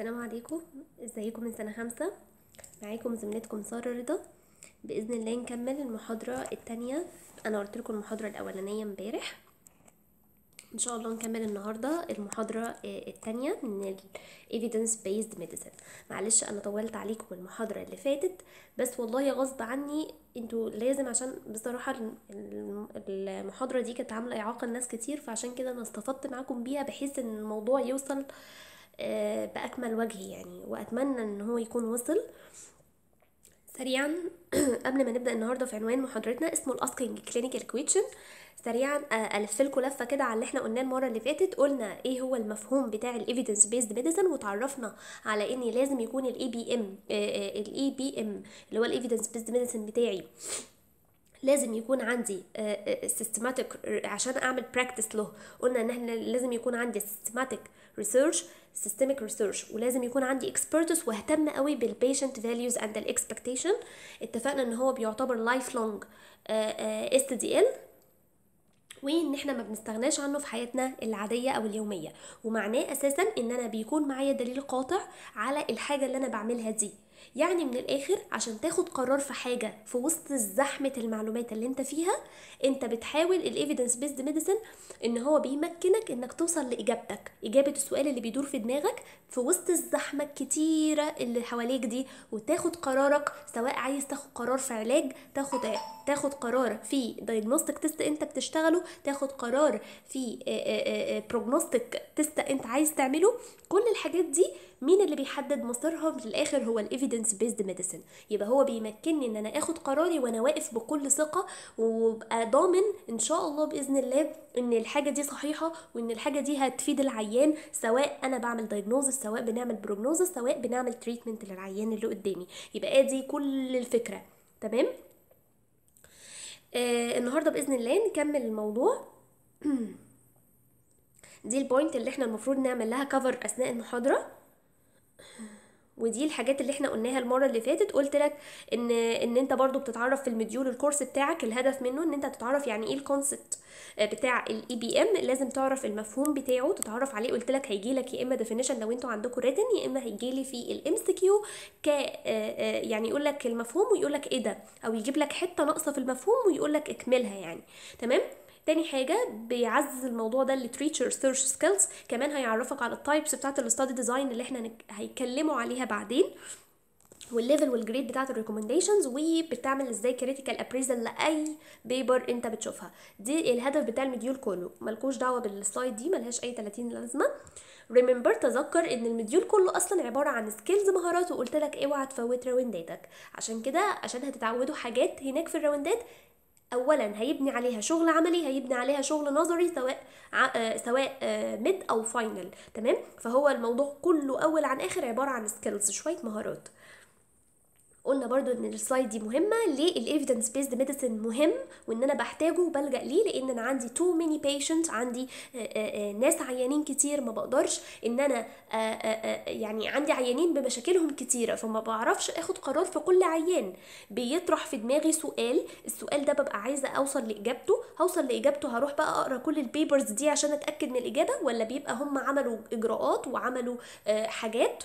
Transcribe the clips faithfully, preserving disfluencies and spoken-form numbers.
السلام عليكم. ازيكم من سنة خمسة؟ معاكم زميلتكم سارة رضا. بإذن الله نكمل المحاضرة التانية. أنا قلت لكم المحاضرة الأولانية امبارح، إن شاء الله نكمل النهاردة المحاضرة التانية من ال Evidence Based Medicine. معلش أنا طولت عليكم المحاضرة اللي فاتت، بس والله غصب عني انتوا لازم، عشان بصراحة المحاضرة دي كانت عاملة إعاقة لناس كتير، فعشان كده أنا استفدت معاكم بيها بحيث إن الموضوع يوصل بأكمل وجه يعني، وأتمنى إن هو يكون وصل سريعا. قبل ما نبدأ النهاردة في عنوان محاضرتنا اسمه الاسكينج كلينيكال كويشن، سريعا الف لكم لفه كده على اللي احنا قلناه المره اللي فاتت. قلنا ايه هو المفهوم بتاع الايفيدنس بيزد ميديسن، وتعرفنا على ان لازم يكون الاي بي ام الاي بي ام اللي هو الايفيدنس بيزد ميديسن بتاعي لازم يكون عندي سيستماتيك عشان اعمل براكتس له. قلنا ان احنا لازم يكون عندي سيستماتيك ريسيرش، سيستميك ريسيرش، ولازم يكون عندي اكسبرتس، واهتم قوي بالبيشنت فاليوز اند الاكسبكتيشن. اتفقنا ان هو بيعتبر لايف لونج اس دي ال، وان احنا ما بنستغناش عنه في حياتنا العاديه او اليوميه، ومعناه اساسا ان انا بيكون معايا دليل قاطع على الحاجه اللي انا بعملها دي. يعني من الاخر عشان تاخد قرار في حاجه في وسط زحمه المعلومات اللي انت فيها، انت بتحاول الايفيدنس بيزد ميديسن ان هو بيمكنك انك توصل لاجابتك، اجابه السؤال اللي بيدور في دماغك في وسط الزحمه الكتيره اللي حواليك دي، وتاخد قرارك. سواء عايز تاخد قرار في علاج، تاخد تاخد قرار في دايجنوستيك تيست انت بتشتغله، تاخد قرار في بروجنوستيك تيست انت عايز تعمله. كل الحاجات دي مين اللي بيحدد مصيرها في الاخر؟ هو الايفيدنس بيزد ميديسن. يبقى هو بيمكنني ان انا اخد قراري وانا واقف بكل ثقه، وابقى ضامن ان شاء الله باذن الله ان الحاجه دي صحيحه، وان الحاجه دي هتفيد العيان، سواء انا بعمل دايجنوزس، سواء بنعمل بروجنوزس، سواء بنعمل تريتمنت للعيان اللي قدامي. يبقى ادي كل الفكره. تمام. آه النهارده باذن الله نكمل الموضوع. دي البوينت اللي احنا المفروض نعمل لها كفر اثناء المحاضره، ودي الحاجات اللي احنا قلناها المره اللي فاتت. قلت لك ان ان انت برضو بتتعرف في المديول الكورس بتاعك، الهدف منه ان انت تتعرف يعني ايه الكونسبت بتاع الاي بي ام، لازم تعرف المفهوم بتاعه تتعرف عليه. قلت لك هيجي لك يا اما ديفينيشن لو انتوا عندكم ريتن، يا اما هيجي لي في الام سي كيو ك يعني يقول لك المفهوم ويقول لك ايه ده، او يجيب لك حته ناقصه في المفهوم ويقول لك اكملها يعني. تمام. تاني حاجه بيعزز الموضوع ده الليتريتشر سيرش سكيلز، كمان هيعرفك على التايبس بتاعه الاستادي ديزاين اللي احنا هيتكلموا عليها بعدين، والليفل والجريد بتاعه الريكومنديشنز، وبتعمل ازاي كريتيكال ابريزل لاي بيبر انت بتشوفها. دي الهدف بتاع المديول كله، ملكوش دعوه بالسلايد دي، ملهاش اي ثلاثين لازمه. ريمبر، تذكر ان المديول كله اصلا عباره عن سكيلز، مهارات، وقلت لك اوعى تفوت راونداتك. عشان كده عشان هتتعودوا حاجات هناك في الراوندات، اولا هيبني عليها شغل عملي، هيبني عليها شغل نظري، سواء آه سواء آه ميد او فاينل. تمام. فهو الموضوع كله اول عن اخر عباره عن سكيلز، شويه مهارات. قلنا برضو ان السلايد دي مهمه ليه، الايفيدنس بيزد ميديسن مهم وان انا بحتاجه وبلجا ليه، لان انا عندي تو ماني بيشنت، عندي آآ آآ ناس عيانين كتير، ما بقدرش ان انا آآ يعني عندي عيانين بمشاكلهم كتيره، فما بعرفش اخد قرار في كل عيان. بيطرح في دماغي سؤال، السؤال ده ببقى عايزه اوصل لاجابته، هوصل لاجابته هروح بقى اقرا كل البيبرز دي عشان اتاكد من الاجابه، ولا بيبقى هم عملوا اجراءات وعملوا حاجات،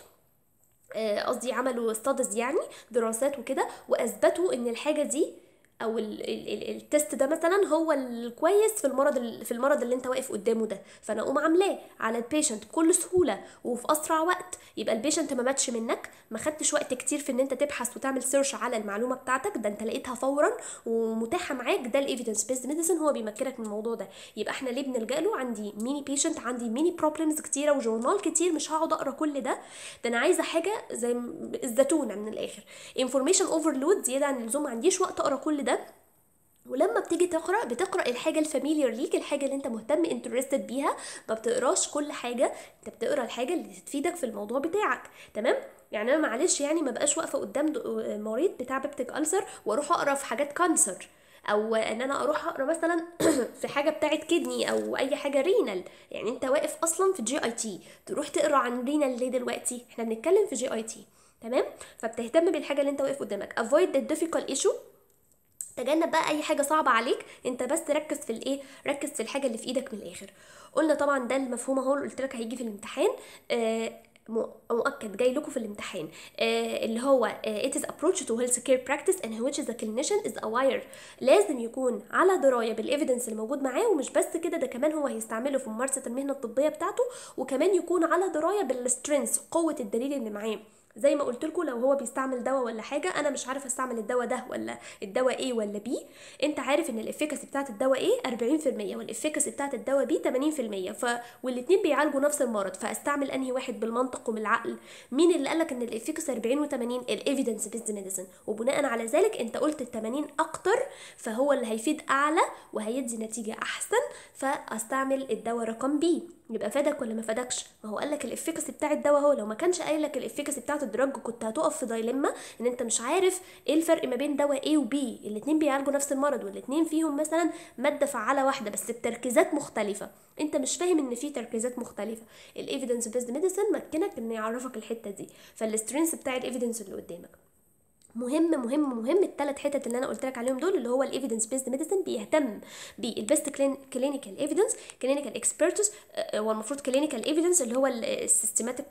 قصدي عملوا ستادز يعني دراسات وكده، واثبتوا ان الحاجه دي او التست ده مثلا هو الكويس في المرض في المرض اللي انت واقف قدامه ده، فانا اقوم عاملاه على البيشنت بكل سهوله وفي اسرع وقت. يبقى البيشنت ما ماتش منك، ما خدتش وقت كتير في ان انت تبحث وتعمل سيرش على المعلومه بتاعتك، ده انت لقيتها فورا ومتاحه معاك. ده الايفيدنس بيزد ميديسن، هو بيمكنك من الموضوع ده. يبقى احنا ليه بنلجا له؟ عندي ميني بيشنت، عندي ميني بروبلمز كتيره وجورنال كتير، مش هقعد اقرا كل ده، ده انا عايزه حاجه زي الزتونه من الاخر، انفورميشن اوفرلود زياده عن اللزوم، ما عنديش وقت اقرا كل ده. ولما بتيجي تقرا بتقرا الحاجه الفاميليار ليك، الحاجه اللي انت مهتم انترستد بيها، ما بتقراش كل حاجه، انت بتقرا الحاجه اللي تفيدك في الموضوع بتاعك. تمام. يعني انا معلش يعني ما بقاش واقفه قدام مريض بتاع بيبتيك ألسر واروح اقرا في حاجات كانسر، او ان انا اروح اقرا مثلا في حاجه بتاعه كدني او اي حاجه رينال. يعني انت واقف اصلا في جي اي تي، تروح تقرا عن رينال ليه دلوقتي؟ احنا بنتكلم في جي اي تي. تمام. فبتهتم بالحاجه اللي انت واقف قدامك. avoid the difficult issue، تجنب بقى اي حاجه صعبه عليك، انت بس ركز في الايه، ركز في الحاجه اللي في ايدك من الاخر. قلنا طبعا ده المفهوم اهو، قلت لك هيجي في الامتحان. آه مؤكد جاي لكم في الامتحان، آه اللي هو آه it is approach to healthcare practice and which the clinician is aware. لازم يكون على درايه بالايفيدنس اللي موجود معاه، ومش بس كده، ده كمان هو هيستعمله في ممارسه المهنه الطبيه بتاعته، وكمان يكون على درايه بالسترينث، قوه الدليل اللي معاه. زي ما قلت لكم، لو هو بيستعمل دواء ولا حاجه، انا مش عارف استعمل الدواء ده ولا الدواء ايه ولا بي، انت عارف ان الافيكاسي بتاعه الدواء ايه أربعين في المية والافيكاسي بتاعه الدواء بي ثمانين في المية، ف والاثنين بيعالجوا نفس المرض، فاستعمل انهي واحد بالمنطق وبالعقل؟ مين اللي قالك ان الافيكاسي أربعين و80؟ الايفيدنس بيزد ميديسن، وبناء على ذلك انت قلت ال ثمانين اكتر، فهو اللي هيفيد اعلى وهيدي نتيجه احسن، فاستعمل الدواء رقم بي. يبقى فادك ولا ما فادكش؟ ما هو قالك الافيكاسي بتاع الدواء، هو لو ما كانش قايل لك الافيكاسي بتاعه الدراج كنت هتقف في دايلما ان انت مش عارف ايه الفرق ما بين دواء A و B، الاثنين بيعالجوا نفس المرض، والاثنين فيهم مثلا ماده فعاله واحده بس بتركيزات مختلفه، انت مش فاهم ان في تركيزات مختلفه. الايفيدنس بيزد ميديسن مكنك ان يعرفك الحته دي، فالسترينث بتاع الايفيدنس اللي قدامك مهم مهم مهم. الثلاث حتت اللي انا قلت لك عليهم دول، اللي هو الايفيدنس بيزد ميديسن بيهتم بالبيست كلينيكال ايفيدنس، كلينيكال اكسبرتس، هو المفروض كلينيكال ايفيدنس اللي هو السيستماتيك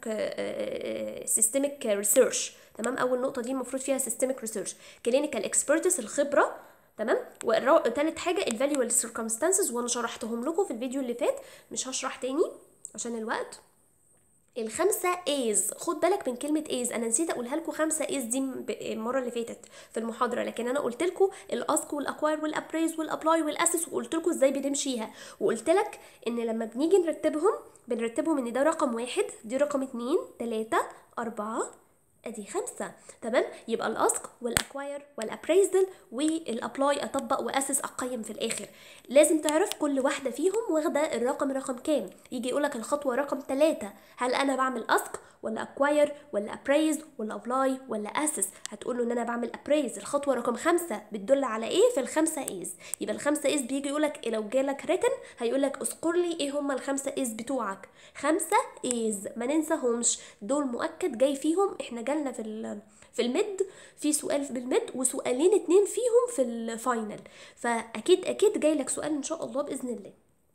سيستميك ريسيرش، تمام. اول نقطه دي المفروض فيها سيستميك ريسيرش، كلينيكال اكسبرتس الخبره، تمام. وثالث حاجه الفاليوال سيركمستانسز، وانا شرحتهم لكم في الفيديو اللي فات، مش هشرح تاني عشان الوقت. الخمسه ايز، خد بالك من كلمه ايز، انا نسيت اقولها لكم، خمسه ايز دي المره اللي فاتت في المحاضره، لكن انا قلت لكم الاسك والاكواير والابريز والابلاي والاسس، وقلت لكم ازاي بنمشيها، وقلت لك ان لما بنيجي نرتبهم بنرتبهم ان ده رقم واحد، دي رقم اتنين، تلاته، اربعه، ادي خمسه، تمام. يبقى الاسك والاكواير والابريزل والابلاي اطبق واسس اقيم في الاخر. لازم تعرف كل واحده فيهم واخده الرقم رقم كام. يجي يقولك الخطوه رقم ثلاثة، هل انا بعمل اسك ولا اكواير ولا ابريز ولا ابلاي ولا اسس؟ هتقول له ان انا بعمل ابريز. الخطوه رقم خمسة بتدل على ايه؟ في الخمسه ايز. يبقى الخمسه ايز بيجي يقولك لو جالك ريتن هيقولك اذكر لي ايه هم الخمسه ايز بتوعك. خمسه ايز ما ننساهمش، دول مؤكد جاي فيهم. احنا جالنا في في الميد في سؤال بالميد وسؤالين اتنين فيهم في الفاينل، فاكيد اكيد جاي لك سؤال ان شاء الله باذن الله.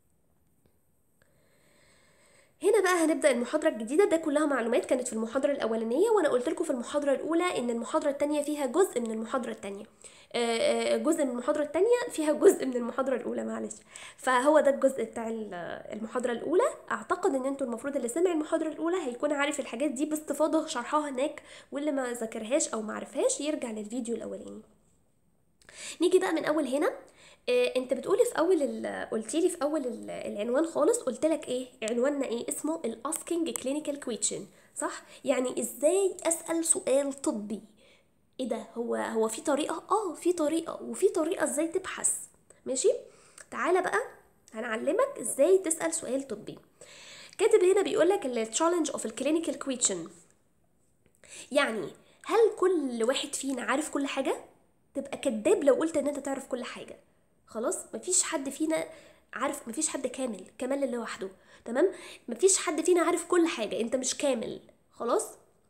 هنا بقى هنبدا المحاضره الجديده، ده كلها معلومات كانت في المحاضره الاولانيه، وانا قلت لكم في المحاضره الاولى ان المحاضره الثانيه فيها جزء من المحاضره الثانيه، جزء من المحاضره الثانيه فيها جزء من المحاضره الاولى، معلش. فهو ده الجزء بتاع المحاضره الاولى. اعتقد ان انتوا المفروض اللي سمع المحاضره الاولى هيكون عارف الحاجات دي باستفاضه، شرحها هناك، واللي ما ذاكرهاش او ما عرفهاش يرجع للفيديو الاولاني. نيجي بقى من اول هنا. إيه انت بتقولي في اول قلتي لي في اول العنوان خالص، قلت لك ايه عنواننا؟ ايه اسمه؟ الاسكينج كلينيكال كويشن، صح؟ يعني ازاي اسال سؤال طبي. ايه ده؟ هو هو في طريقه؟ اه في طريقه، وفي طريقه ازاي تبحث، ماشي. تعالى بقى هنعلمك ازاي تسال سؤال طبي. كاتب هنا بيقول لك التشالنج اوف الكلينيكال كويشن، يعني هل كل واحد فينا عارف كل حاجه؟ تبقى كداب لو قلت ان انت تعرف كل حاجه. خلاص، مفيش حد فينا عارف، مفيش حد كامل كمال لوحده، تمام. مفيش حد فينا عارف كل حاجه، انت مش كامل، خلاص.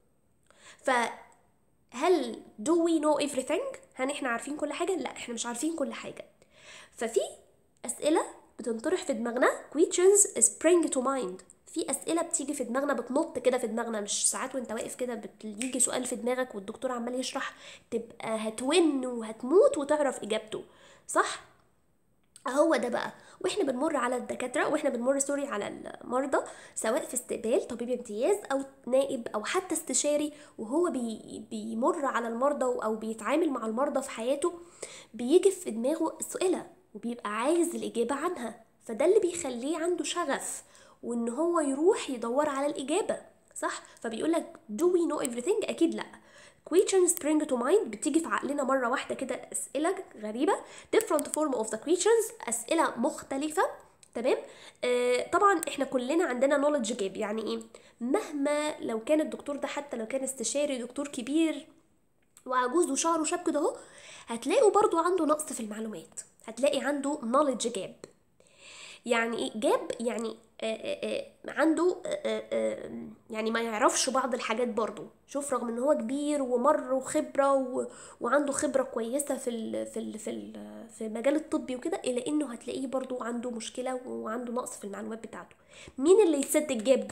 فهل do we know everything؟ هل احنا عارفين كل حاجه؟ لا، احنا مش عارفين كل حاجه. ففي اسئله بتنطرح في دماغنا questions spring to mind، في اسئله بتيجي في دماغنا، بتنط كده في دماغنا، مش ساعات وانت واقف كده بيجي سؤال في دماغك والدكتور عمال يشرح تبقى هتون وهتموت وتعرف اجابته، صح؟ هو ده بقى. واحنا بنمر على الدكاتره، واحنا بنمر سوري على المرضى، سواء في استقبال طبيب امتياز او نائب او حتى استشاري، وهو بي بيمر على المرضى او بيتعامل مع المرضى في حياته، بيجي في دماغه اسئله وبيبقى عايز الاجابه عنها، فده اللي بيخليه عنده شغف وان هو يروح يدور على الاجابه، صح؟ فبيقول لك do we know everything؟ اكيد لا. questions spring to mind بتيجي في عقلنا مرة واحدة كده، أسئلة غريبة different form of the questions، أسئلة مختلفة، تمام. آه طبعا احنا كلنا عندنا knowledge gap، يعني ايه؟ مهما لو كان الدكتور ده، حتى لو كان استشاري دكتور كبير وعجوز وشعره شاب كده اهو، هتلاقوا برضو عنده نقص في المعلومات، هتلاقي عنده knowledge gap. يعني ايه جاب؟ يعني آآ آآ عنده آآ آآ يعني ما يعرفش بعض الحاجات برضو. شوف، رغم ان هو كبير ومر وخبره و... وعنده خبره كويسه في ال... في ال... في ال... في المجال الطبي وكده، الا انه هتلاقيه برضو عنده مشكله وعنده نقص في المعلومات بتاعته. مين اللي يسد الجاب دي؟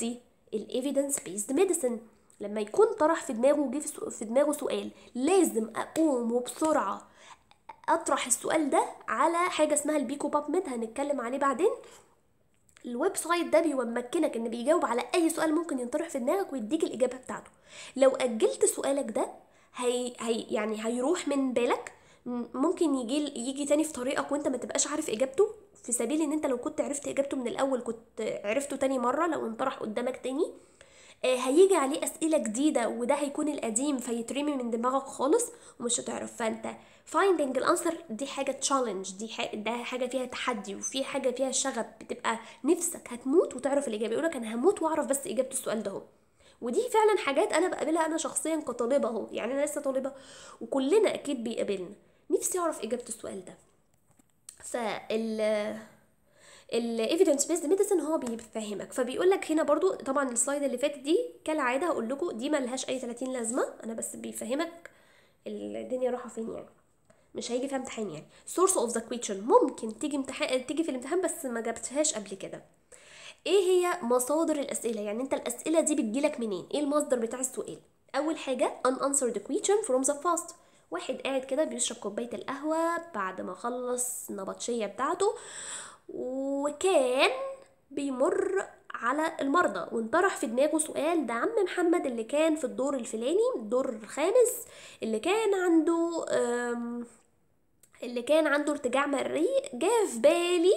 الايفيدنس بيزد ميديسن. لما يكون طرح في دماغه وجه في في دماغه سؤال، لازم اقوم وبسرعه اطرح السؤال ده على حاجه اسمها البيكو باب ميد، هنتكلم عليه بعدين. الويب سايت ده بيمكنك ان بيجاوب على اي سؤال ممكن ينطرح في دماغك ويديك الاجابه بتاعته. لو اجلت سؤالك ده هي, هي يعني هيروح من بالك، م- ممكن يجي يجي تاني في طريقك وانت ما تبقاش عارف اجابته، في سبيل ان انت لو كنت عرفت اجابته من الاول كنت عرفته تاني مره لو انطرح قدامك تاني. آه، هيجي عليه اسئله جديده وده هيكون القديم فيترمي من دماغك خالص ومش هتعرف. فانت finding الانسر دي حاجه تشالنج، دي حاجة ده حاجه فيها تحدي وفي حاجه فيها شغف، بتبقى نفسك هتموت وتعرف الاجابه. يقولك انا هموت واعرف بس اجابه السؤال ده اهو. ودي فعلا حاجات انا بقابلها انا شخصيا كطالبه اهو، يعني انا لسه طالبه وكلنا اكيد بيقابلنا، نفسي اعرف اجابه السؤال ده. فال الايفيدنس بيزد ميديسن هو بيفهمك. فبيقول لك هنا برضو، طبعا السلايد اللي فاتت دي كالعاده هقول لكم دي ملهاش اي ثلاثين لازمه، انا بس بيفهمك الدنيا رايحه فين، يعني مش هيجي فيها امتحان. يعني source of the question ممكن تيجي امتحان تيجي في الامتحان بس ما جبتهاش قبل كده. ايه هي مصادر الاسئله؟ يعني انت الاسئله دي بتجيلك منين؟ ايه المصدر بتاع السؤال؟ اول حاجه unanswered question from the past. واحد قاعد كده بيشرب كوبايه القهوه بعد ما خلص النبطشيه بتاعته، وكان بيمر على المرضى وانطرح في دماغه سؤال، ده عم محمد اللي كان في الدور الفلاني الدور الخامس اللي كان عنده أم، اللي كان عنده ارتجاع مريء، جه في بالي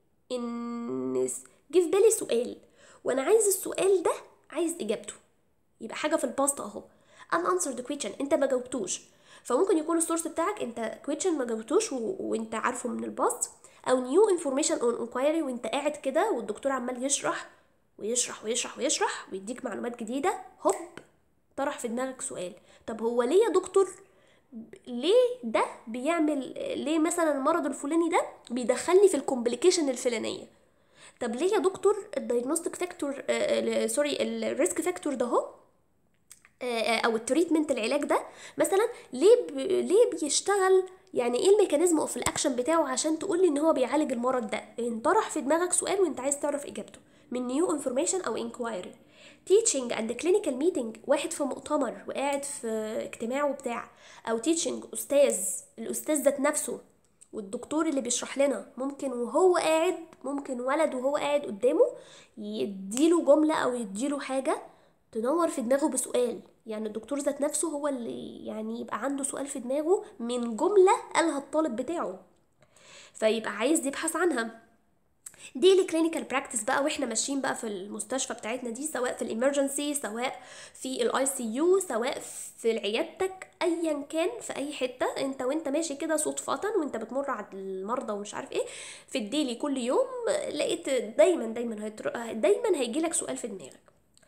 ان جه في بالي سؤال وانا عايز السؤال ده، عايز اجابته. يبقى حاجه في الباست اهو unanswered question، انت ما جاوبتوش. فممكن يكون السورس بتاعك انت question ما جاوبتوش و... وانت عارفه من الباست، او new information on inquiry وانت قاعد كده والدكتور عمال يشرح ويشرح ويشرح ويشرح ويديك معلومات جديده، هوب طرح في دماغك سؤال. طب هو ليه يا دكتور ليه ده بيعمل، ليه مثلا المرض الفلاني ده بيدخلني في الكومبليكيشن الفلانيه؟ طب ليه يا دكتور الدايجنوستيك فاكتور سوري الريسك فاكتور ده اهو، آه، او التريتمنت العلاج ده مثلا ليه ب... ليه بيشتغل؟ يعني ايه الميكانيزم اوف الاكشن بتاعه عشان تقول لي ان هو بيعالج المرض ده؟ انطرح في دماغك سؤال وانت عايز تعرف اجابته من نيو انفورميشن او انكوايري. teaching and clinical meeting، واحد في مؤتمر وقاعد في اجتماع وبتاع، او teaching استاذ، الاستاذ ذات نفسه والدكتور اللي بيشرح لنا ممكن وهو قاعد، ممكن ولد وهو قاعد قدامه يديله جملة او يديله حاجة تنور في دماغه بسؤال. يعني الدكتور ذات نفسه هو اللي يعني يبقى عنده سؤال في دماغه من جملة قالها الطالب بتاعه فيبقى عايز يبحث عنها. دي الكلينيكال براكتس بقى واحنا ماشيين بقى في المستشفى بتاعتنا دي، سواء في الامرجنسي، سواء في الاي سي يو، سواء في عيادتك، ايا كان في اي حته انت وانت ماشي كده صدفه وانت بتمر على المرضى ومش عارف ايه في الديلي كل يوم، لقيت دايما دايما هيتر... دايما هيجي لك سؤال في دماغك.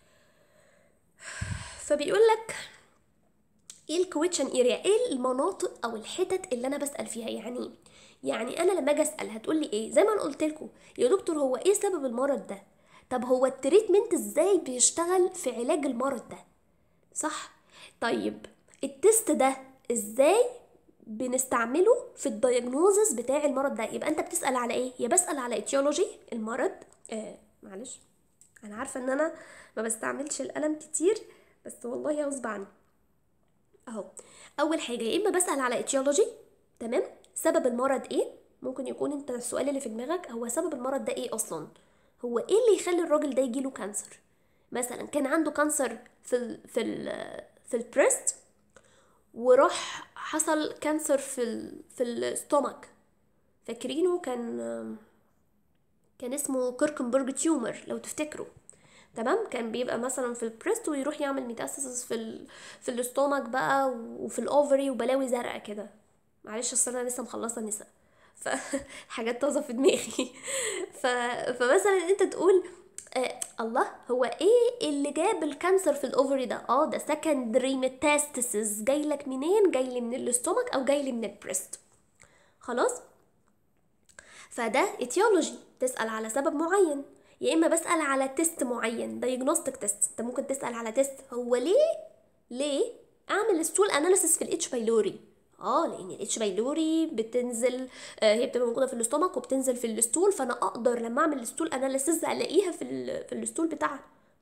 فبيقول لك ايه الكويتشن اريا، ايه المناطق او الحتت اللي انا بسال فيها. يعني يعني انا لما اجي اسال هتقول لي ايه؟ زي ما انا قلت لكم يا دكتور هو ايه سبب المرض ده؟ طب هو التريتمنت ازاي بيشتغل في علاج المرض ده؟ صح؟ طيب التست ده ازاي بنستعمله في الدايجنوزس بتاع المرض ده؟ يبقى انت بتسال على ايه؟ يا بسال على اتيولوجي المرض، آه معلش انا عارفه ان انا ما بستعملش القلم كتير بس والله غصب عني اهو. اول حاجه يا اما بسال على اتيولوجي، تمام، سبب المرض ايه. ممكن يكون انت السؤال اللي في دماغك هو سبب المرض ده ايه اصلا، هو ايه اللي يخلي الراجل ده يجيله كانسر؟ مثلا كان عنده كانسر في ال في ال في البريست وراح حصل كانسر في ال في الستومك، فاكرينه كان كان اسمه كيركنبرج تيومر لو تفتكروا، تمام. كان بيبقى مثلا في البريست ويروح يعمل ميتاسيس في ال في الاستومك بقى وفي الاوفري وبلاوي زرقاء كده. معلش اصل انا لسه مخلصه النساء فحاجات طازه في دماغي ف... فمثلا انت تقول آه الله هو ايه اللي جاب الكانسر في الاوفري ده؟ اه ده سكندري ميتاستاسيس، جاي لك منين؟ جاي لي من الاستومك او جاي لي من البريست. خلاص، فده اتيولوجي، تسأل على سبب معين. يا اما بسأل على تيست معين، دايجنوستيك تيست، انت ممكن تسأل على تيست هو ليه ليه اعمل ستول اناليسيس في الاتش بايلوري. اه لان الاتش بايلوري بتنزل، آه هي بتبقى موجوده في الاستومك وبتنزل في الستول، فانا اقدر لما اعمل الستول اناليسيس الاقيها في ال في الستول بتاعها،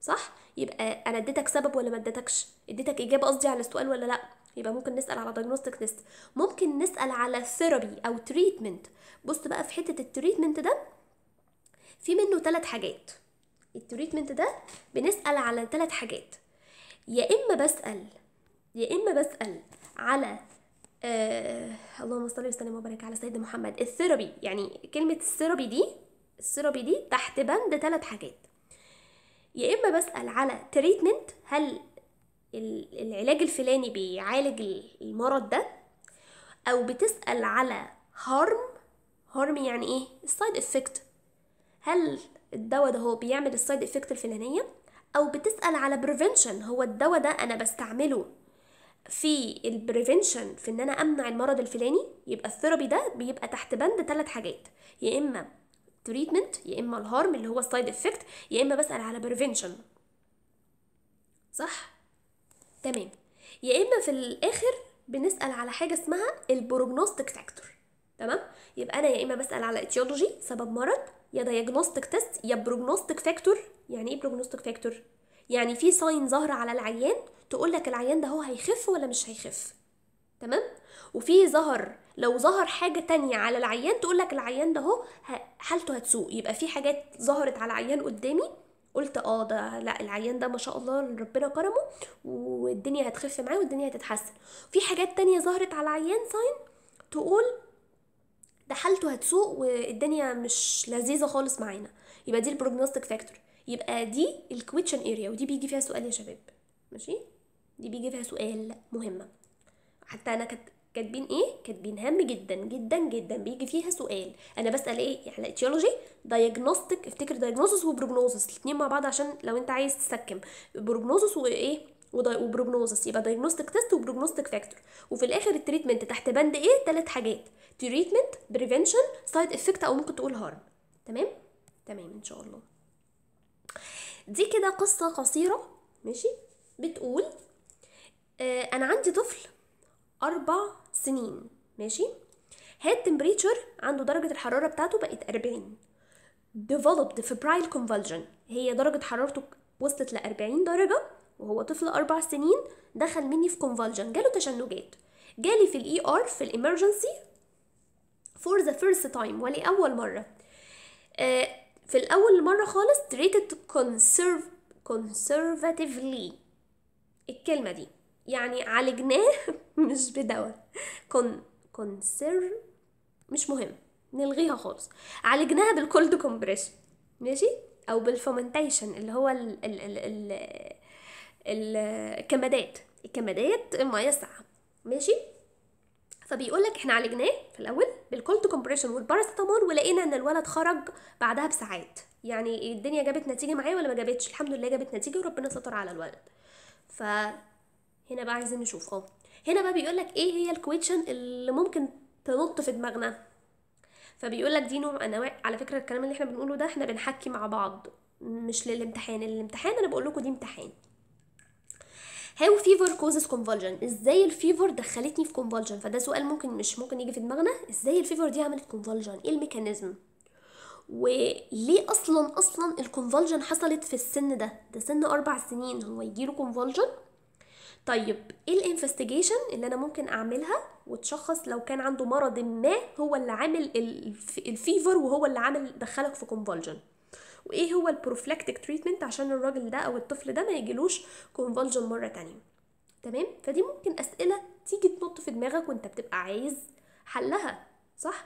صح؟ يبقى انا اديتك سبب ولا ما اديتكش؟ اديتك اجابه قصدي على السؤال ولا لا؟ يبقى ممكن نسال على diagnostic test. ممكن نسال على ثيرابي او تريتمنت. بص بقى في حته التريتمنت ده في منه ثلاث حاجات. التريتمنت ده بنسال على ثلاث حاجات. يا اما بسال يا اما بسال على آه اللهم صل وسلم وبارك على سيدنا محمد الثيرابي. يعني كلمه الثيرابي دي الثيرابي دي تحت بند ثلاث حاجات. يا اما بسال على تريتمنت، هل العلاج الفلاني بيعالج المرض ده، او بتسال على هارم. هارم يعني ايه؟ السايد افكت، هل الدواء ده هو بيعمل السايد افكت الفلانيه، او بتسال على بريفنشن، هو الدواء ده انا بستعمله في البريفنشن في ان انا امنع المرض الفلاني. يبقى الثيرابي ده بيبقى تحت بند ثلاث حاجات، يا اما تريتمنت، يا اما الهارم اللي هو السايد افكت، يا اما بسال على بريفنشن. صح؟ تمام. يا اما في الاخر بنسال على حاجه اسمها البروجنوستيك فاكتور. تمام. يبقى انا يا اما بسال على اتيولوجي سبب مرض، يا دايجنوستيك تيست، يا بروجنوستيك فاكتور. يعني ايه بروجنوستيك فاكتور؟ يعني في ساين ظاهره على العيان تقول لك العيان ده هو هيخف ولا مش هيخف. تمام. وفي ظهر لو ظهر حاجه تانية على العيان تقول لك العيان ده هو حالته هتسوء. يبقى في حاجات ظهرت على عيان قدامي قلت اه ده لا العيان ده ما شاء الله ربنا كرمه والدنيا هتخف معاه والدنيا هتتحسن. في حاجات تانية ظهرت على عيان ساين تقول ده حالته هتسوء والدنيا مش لذيذه خالص معانا. يبقى دي البروجنوستيك فاكتور. يبقى دي الكويتشن اريا، ودي بيجي فيها سؤال يا شباب. ماشي، دي بيجي فيها سؤال مهمه. حتى انا كت... كاتبين ايه؟ كاتبين هام جدا جدا جدا بيجي فيها سؤال. انا بسال ايه على اتيولوجي دايجنوستيك، افتكر دايجنوستس وبروجنوزس الاثنين مع بعض عشان لو انت عايز تسكم بروجنوزس وايه وبروجنوزس، يبقى دايجنوستيك تيست وبروجنوستيك فاكتور. وفي الاخر التريتمنت تحت بند ايه؟ ثلاث حاجات: تريتمنت، بريفنشن، سايد افكت، او ممكن تقول هارم. تمام تمام ان شاء الله. دي كده قصه قصيره. ماشي. بتقول آه انا عندي طفل أربع سنين. ماشي. هاد تمبريتشر عنده درجة الحرارة بتاعته بقت أربعين. developed febrile convulsion، هي درجة حرارته وصلت لأربعين درجة وهو طفل أربع سنين. دخل مني في convulsion، جاله تشنجات. جالي في الاي ار في الامرجنسي for the first time، ولأول مرة. آه في الأول مرة خالص treated conserv conservatively. الكلمة دي يعني عالجناه مش بدواء. كون كونسير مش مهم نلغيها خالص. عالجناها بالكولد كومبريشن. ماشي. او بالفومنتيشن اللي هو ال ال ال ال ال الكمادات الكمادات الميه الساقعه. ماشي. فبيقول لك احنا عالجناه في الاول بالكولد كومبريشن والباراسيتامول، ولقينا ان الولد خرج بعدها بساعات. يعني الدنيا جابت نتيجه معاه ولا ما جابتش؟ الحمد لله جابت نتيجه وربنا ستر على الولد. ف هنا بقى عايزين نشوف اه هنا بقى بيقول لك ايه هي الكويتشن اللي ممكن تنط في دماغنا. فبيقول لك دي نوع انواع، على فكره الكلام اللي احنا بنقوله ده احنا بنحكي مع بعض مش للامتحان. الامتحان انا بقول لكم دي امتحان. هاو فيفر كوزز كونفولجن، ازاي الفيفر دخلتني في كونفولجن. فده سؤال ممكن مش ممكن يجي في دماغنا، ازاي الفيفر دي عملت كونفولجن، ايه الميكانيزم، وليه اصلا اصلا الكونفولجن حصلت في السن ده ده سن اربع سنين هو يجيله كونفولجن. طيب ايه الانفستيجيشن اللي انا ممكن اعملها وتشخص لو كان عنده مرض ما هو اللي عامل الفيفر وهو اللي عامل دخلك في كونفولجن، وايه هو البروفلاكتيك تريتمنت عشان الراجل ده او الطفل ده ما يجيلوش كونفولجن مره تانية. تمام. فدي ممكن اسئله تيجي تنط في دماغك وانت بتبقى عايز حلها. صح.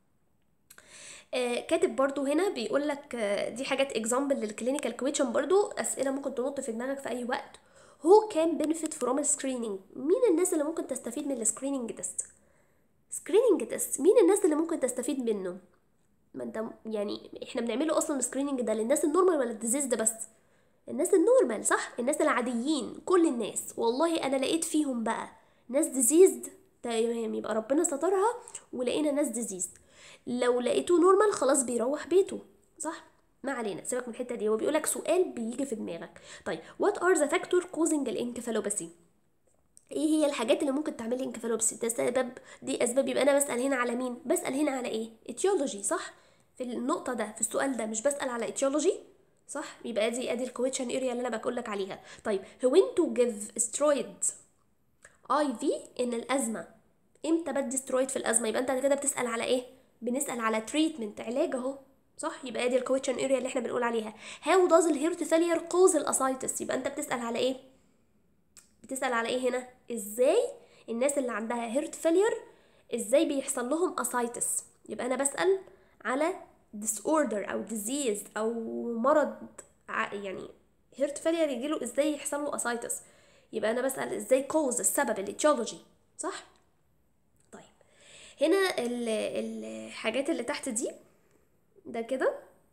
آه كاتب برضو هنا بيقول لك آه دي حاجات اكزامبل للكلينيكال كويشن، برضو اسئله ممكن تنط في دماغك في اي وقت. هو كان بنفيت فروم السكريننج، مين الناس اللي ممكن تستفيد من السكريننج تيست؟ سكريننج تيست مين الناس اللي ممكن تستفيد منه؟ ما انت يعني احنا بنعمله اصلا السكريننج ده للناس النورمال ولا الديزيز ده بس؟ الناس النورمال صح، الناس العاديين، كل الناس. والله انا لقيت فيهم بقى ناس ديزيزد تمام، يبقى ربنا سترها ولقينا ناس ديزيزد. لو لقيته نورمال خلاص بيروح بيته. صح. ما علينا، سيبك من الحته دي. هو بيقول لك سؤال بيجي في دماغك. طيب وات ار ذا فاكتور كوزنج الانكفالوباثي، ايه هي الحاجات اللي ممكن تعمل لي انكفالوباثي؟ ده سبب، دي اسباب. يبقى انا بسال هنا على مين؟ بسال هنا على ايه؟ اتيولوجي. صح. في النقطه ده في السؤال ده مش بسال على اتيولوجي، صح؟ يبقى ادي ادي الكويشن اريا اللي انا بقول لك عليها. طيب when to give steroids اي في ان الازمه، امتى بدي سترويد في الازمه؟ يبقى انت كده بتسال على ايه؟ بنسال على تريتمنت، علاج اهو، صح؟ يبقى ادي الكويشن اريا اللي احنا بنقول عليها. هاو داز الهيرت فيلير كوز الاسايتس؟ يبقى انت بتسال على ايه؟ بتسال على ايه هنا؟ ازاي الناس اللي عندها هيرت فيلير ازاي بيحصل لهم اسايتس؟ يبقى انا بسال على disorder او disease او مرض، يعني هيرت فيلير يجيله ازاي يحصل له اسايتس. يبقى انا بسال ازاي كوز، السبب، الاتيولوجي، صح؟ طيب هنا ال- الحاجات اللي تحت دي ده كده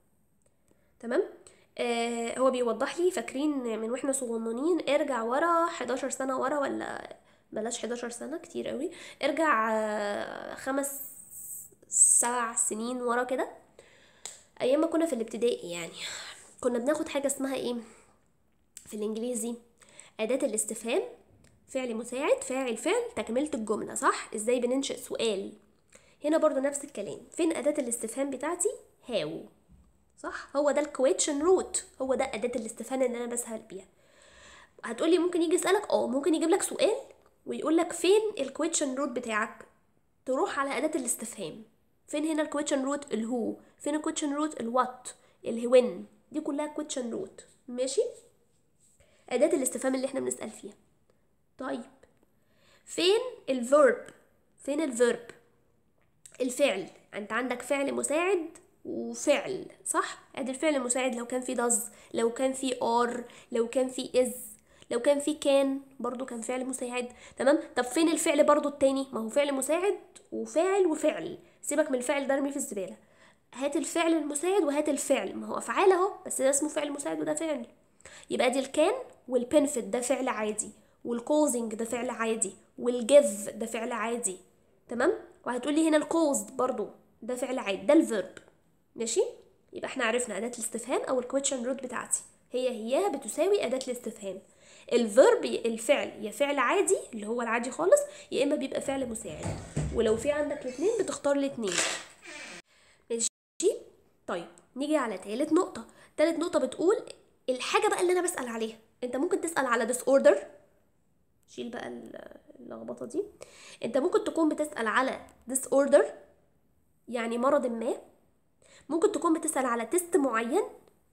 تمام. آه هو بيوضح لي، فاكرين من واحنا صغننين، ارجع ورا حداشر سنة ورا، ولا بلاش حداشر سنة كتير قوي، ارجع آه خمس سبع سنين ورا كده، ايام ما كنا في الابتدائي يعني، كنا بناخد حاجة اسمها ايه في الانجليزي؟ أداة الاستفهام، فعل مساعد، فاعل، فعل، تكملة الجملة، صح؟ ازاي بننشئ سؤال. هنا برضو نفس الكلام، فين أداة الاستفهام بتاعتي؟ هاو، صح؟ هو ده الكويشن روت، هو ده أداة الاستفهام اللي أنا بسأل بيها. هتقولي ممكن يجي يسألك، اه ممكن يجيب لك سؤال ويقول لك فين الكويشن روت بتاعك، تروح على أداة الاستفهام. فين هنا الكويشن روت؟ الهو. فين الكويشن روت؟ الوات، الهوين، دي كلها كويشن روت، ماشي؟ أداة الاستفهام اللي احنا بنسأل فيها. طيب فين الفيرب؟ فين الفيرب؟ الفعل، انت عندك فعل مساعد وفعل، صح؟ ادي الفعل المساعد لو كان في does، لو كان في are، لو كان في is، لو كان في كان برضو كان فعل مساعد، تمام؟ طب فين الفعل برضو التاني؟ ما هو فعل مساعد وفاعل وفعل، سيبك من الفعل ده ارميه في الزبالة، هات الفعل المساعد وهات الفعل، ما هو افعال اهو، بس ده اسمه فعل مساعد وده فعل. يبقى دي الكان والبنفيت ده فعل عادي، والكوزنج ده فعل عادي، والجيف ده فعل عادي، تمام؟ وهتقولي هنا الكوزد برضو ده فعل عادي، ده الفيرب، ماشي؟ يبقى احنا عرفنا أداة الاستفهام أو الكويشن روت بتاعتي هي هي بتساوي أداة الاستفهام. الفيرب الفعل يا فعل عادي اللي هو العادي خالص، يا إما بيبقى فعل مساعد، ولو في عندك الاتنين بتختار الاتنين، ماشي؟ طيب نيجي على تالت نقطة. تالت نقطة بتقول الحاجة بقى اللي أنا بسأل عليها. أنت ممكن تسأل على disorder، شيل بقى اللخبطة دي، أنت ممكن تكون بتسأل على disorder يعني مرض ما، ممكن تكون بتسأل على تيست معين،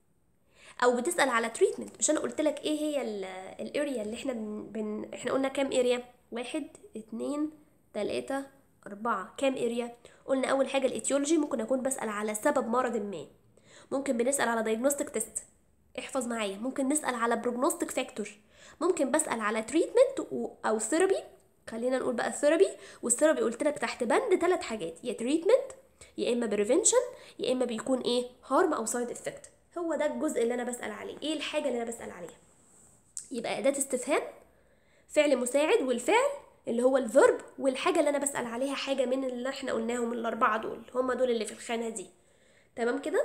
او بتسأل على تريتمنت. مش انا قلت لك ايه هي الاريا اللي احنا بن... بن... احنا قلنا كام اريا؟ واحد اتنين تلاتة اربعة، كام اريا؟ قلنا اول حاجة الاتيولوجي، ممكن اكون بسأل على سبب مرض ما، ممكن بنسأل على دايجنوستيك تيست، احفظ معايا، ممكن نسأل على بروجنوستيك فاكتور، ممكن بسأل على تريتمنت و... او ثيرابي. خلينا نقول بقى الثيرابي، والثيرابي قلت لك تحت بند ثلاث حاجات، يا تريتمنت، يا اما بريفنشن، يا اما بيكون ايه هارم او سايد افكت. هو ده الجزء اللي انا بسأل عليه، ايه الحاجة اللي انا بسأل عليها. يبقى أداة استفهام، فعل مساعد، والفعل اللي هو الفيرب، والحاجة اللي انا بسأل عليها حاجة من اللي احنا قلناهم الاربعة دول، هم دول اللي في الخانة دي، تمام كده؟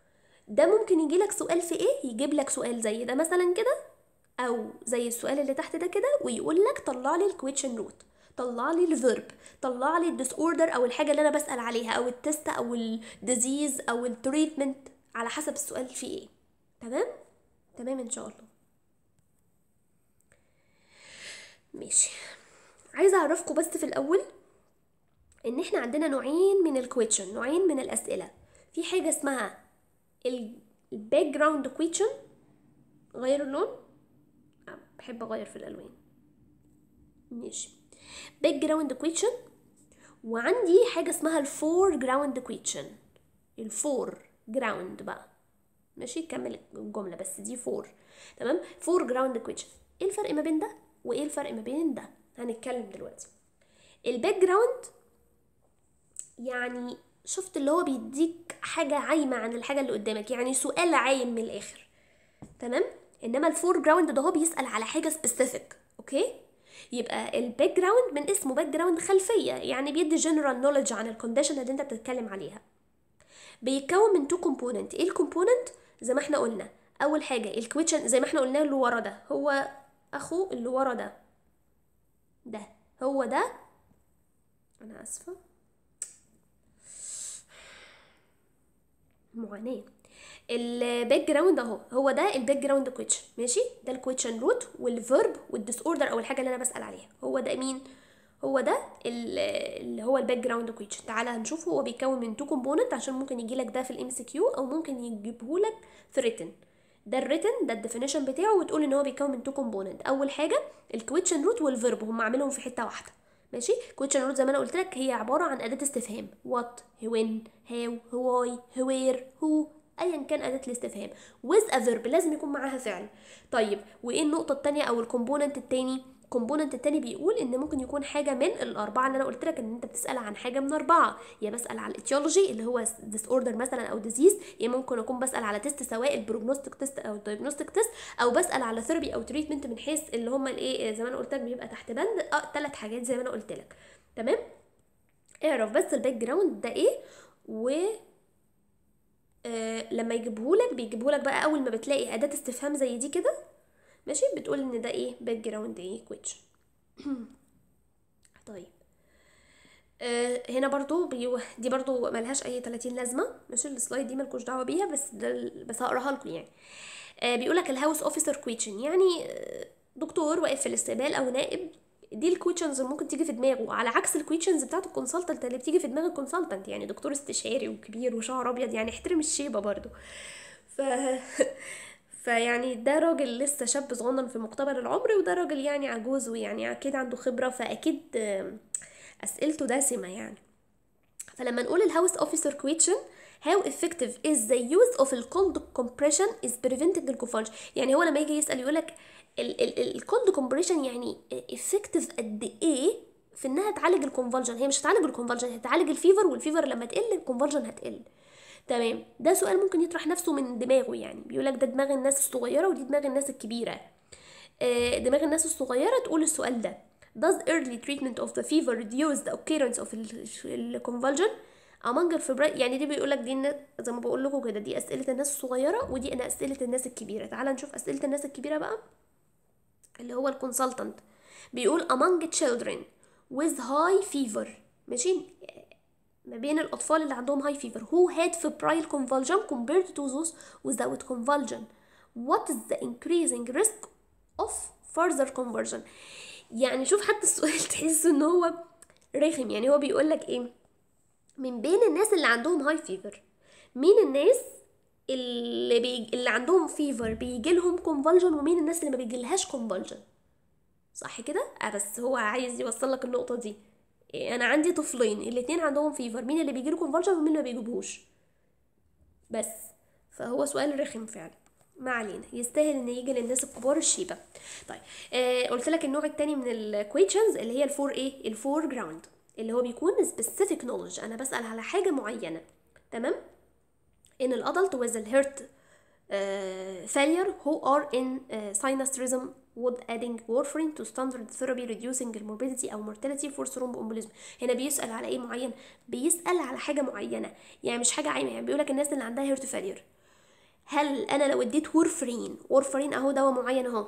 ده ممكن يجي لك سؤال في ايه؟ يجيب لك سؤال زي ده مثلا كده، او زي السؤال اللي تحت ده كده، ويقول لك طلع لي الكويشن روت، طلع لي الفيرب، طلع لي الديس اوردر او الحاجه اللي انا بسال عليها، او التست او الديزيز او التريتمنت، على حسب السؤال فيه ايه. تمام تمام ان شاء الله. ماشي، عايزه اعرفكم بس في الاول ان احنا عندنا نوعين من الكويشن، نوعين من الاسئله. في حاجه اسمها الباك جراوند كويشن، غير اللون، بحب اغير في الالوان، ماشي، باك جراوند كويشن، وعندي حاجه اسمها الفور جراوند كويشن. الفور جراوند بقى، ماشي، كمل الجمله بس، دي فور، تمام؟ فور جراوند كويشن، ايه الفرق ما بين ده وايه الفرق ما بين ده؟ هنتكلم دلوقتي. الباك جراوند يعني شفت اللي هو بيديك حاجه عايمه عن الحاجه اللي قدامك، يعني سؤال عايم من الاخر، تمام؟ انما الفور جراوند ده هو بيسال على حاجه سبيسيفيك، اوكي؟ يبقى الباك جراوند من اسمه باك جراوند، خلفيه، يعني بيدي جنرال نوليدج عن الكونديشن اللي انت بتتكلم عليها. بيتكون من تو كومبوننت، ايه الكومبوننت؟ زي ما احنا قلنا، اول حاجه الكويشن زي ما احنا قلنا، اللي ورا ده هو اخو اللي ورا ده، ده هو ده، انا اسفه معاناه. الباك جراوند اهو، هو ده الباك جراوند كويتشن، ماشي. ده الكويتشن روت والفيرب والديس اوردر او الحاجه اللي انا بسال عليها، هو ده مين؟ هو ده اللي هو الباك جراوند كويتشن. تعالى هنشوفه، هو بيتكون من تو كومبوننت عشان ممكن يجي لك ده في الام سي كيو او ممكن يجيبه لك في ريتن. ده الريتن، ده الديفينيشن بتاعه، وتقول ان هو بيتكون من تو كومبوننت. اول حاجه الكويتشن روت والفيرب هم عاملهم في حته واحده، ماشي. كويتشن روت زي ما انا قلت لك هي عباره عن اداه استفهام، وات، وين، هاو، هواي، هوير، هو، ايا كان اداه الاستفهام with a verb لازم يكون معاها فعل. طيب وايه النقطه الثانيه او الكومبوننت الثاني؟ الكومبوننت التاني بيقول ان ممكن يكون حاجه من الاربعه اللي انا قلت لك، ان انت بتسال عن حاجه من اربعه، يا بسال على الاتيولوجي اللي هو ديس اوردر مثلا او ديزيز، يا ممكن اكون بسال على تيست سواء البروجنوستيك تيست او الدايجنوستيك تيست، او بسال على ثيرابي او تريتمنت من حيث اللي هم الايه زي ما انا قلت لك بيبقى تحت بند اه ثلاث حاجات زي ما انا قلت لك. تمام، اعرف بس الباك جراوند ده ايه. و آه لما يجيبهولك بيجيبهولك بقى اول ما بتلاقي اداه استفهام زي دي كده، ماشي، بتقول ان ده ايه باك جراوند ايه كويتشن. طيب آه هنا برضو بيو... دي برضو ملهاش اي تلاتين لازمه، ماشي. السلايد دي مالكوش دعوه بيها، بس ده بس هقراها لكم يعني. آه بيقولك الهاوس اوفيسر كويتشن، يعني آه دكتور واقف في الاستقبال او نائب. دي الكويتشنز اللي ممكن تيجي في دماغه، على عكس الكويتشنز بتاعت الكونسلتنت اللي بتيجي في دماغ الكونسلتنت، يعني دكتور استشاري وكبير وشعر ابيض، يعني احترم الشيبه برضو. ف فيعني ده راجل لسه شاب صغنن في مقتبل العمر، وده راجل يعني عجوز ويعني اكيد عنده خبره، فاكيد آه اسئلته دسمه يعني. فلما نقول الهاوس اوفيسر كويتشن how effective is the use of الcold compression is preventing الكونفالجن، يعني هو لما يجي يسال يقولك الكولد كومبريشن يعني effective قد ايه في انها تعالج الكونفالجن. هي مش هتعالج الكونفالجن، هتعالج الفيفر، والفيفر لما تقل الكونفالجن هتقل. تمام، ده سؤال ممكن يطرح نفسه من دماغه، يعني بيقولك ده دماغ الناس الصغيره ودي دماغ الناس الكبيره. دماغ الناس الصغيره تقول السؤال ده does early treatment of the fever reduce the occurrence of the convulsion among الفبراير، يعني دي بيقول لك دي زي ما بقول لكم كده، دي اسئله الناس الصغيره ودي انا اسئله الناس الكبيره. تعال نشوف اسئله الناس الكبيره بقى، اللي هو الكونسلتنت. بيقول among children with high fever، ماشي، ما بين الاطفال اللي عندهم high fever who had febrile convulsion compared to those without convulsion what is the increasing risk of further conversion. يعني شوف حتى السؤال تحس ان هو رخم، يعني هو بيقول لك ايه؟ من بين الناس اللي عندهم هاي فيفر، مين الناس اللي بي... اللي عندهم فيفر بيجي لهم كونفالجن، ومين الناس اللي ما بيجيلهاش كونفالجن، صح كده؟ اه بس هو عايز يوصل لك النقطه دي. إيه، انا عندي طفلين الاثنين عندهم فيفر، مين اللي بيجي له كونفالجن ومين اللي ما بيجيبهوش؟ بس فهو سؤال رخم فعلا، ما علينا، يستاهل ان يجي للناس الكبار الشيبه. طيب آه قلت لك النوع الثاني من الكويشنز اللي هي الفور ايه الفور جراوند، اللي هو بيكون specific knowledge، انا بسال على حاجه معينه. تمام، in الادلت with the heart uh, failure who are in uh, sinus rhythm would adding warfarin to standard therapy reducing the morbidity او mortality for thromboembolism. هنا بيسال على ايه معين؟ بيسال على حاجه معينه، يعني مش حاجه عامه. يعني بيقول لك الناس اللي عندها هيرت فالير، هل انا لو اديت وورفرين، وورفرين اهو دواء معين اهو،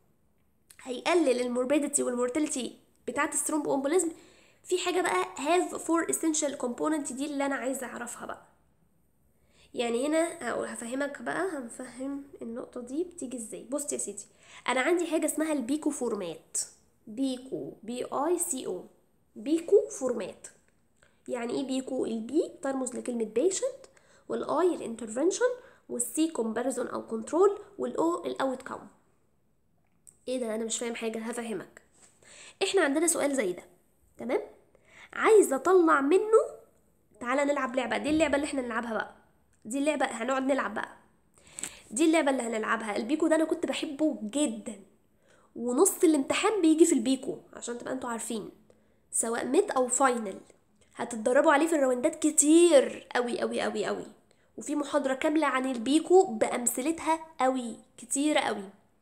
هيقلل الموربيديتي والمورتاليتي بتاعه الثرومبو امبوليزم؟ في حاجه بقى have four essential component، دي اللي انا عايزه اعرفها بقى. يعني هنا هفهمك بقى، هنفهم النقطه دي بتيجي ازاي. بص يا سيدي، انا عندي حاجه اسمها البيكو فورمات، بيكو بي اي سي او، بيكو فورمات. يعني ايه بيكو؟ البي ترمز لكلمه بيشنت، والاي الانترفنشن، والسي كومباريزون او كنترول، والاو الاوت كام. ايه ده؟ انا مش فاهم حاجه، هفهمك. احنا عندنا سؤال زي ده، تمام، عايزه اطلع منه. تعالى نلعب لعبه، دي اللعبه اللي احنا نلعبها بقى، دي اللعبه هنقعد نلعب بقى، دي اللعبه اللي هنلعبها. البيكو ده انا كنت بحبه جدا، ونص الامتحان بيجي في البيكو عشان تبقى انتوا عارفين، سواء ميد او فاينل هتتدربوا عليه في الراوندات كتير قوي قوي قوي قوي، وفي محاضره كامله عن البيكو بامثلتها قوي كتير قوي.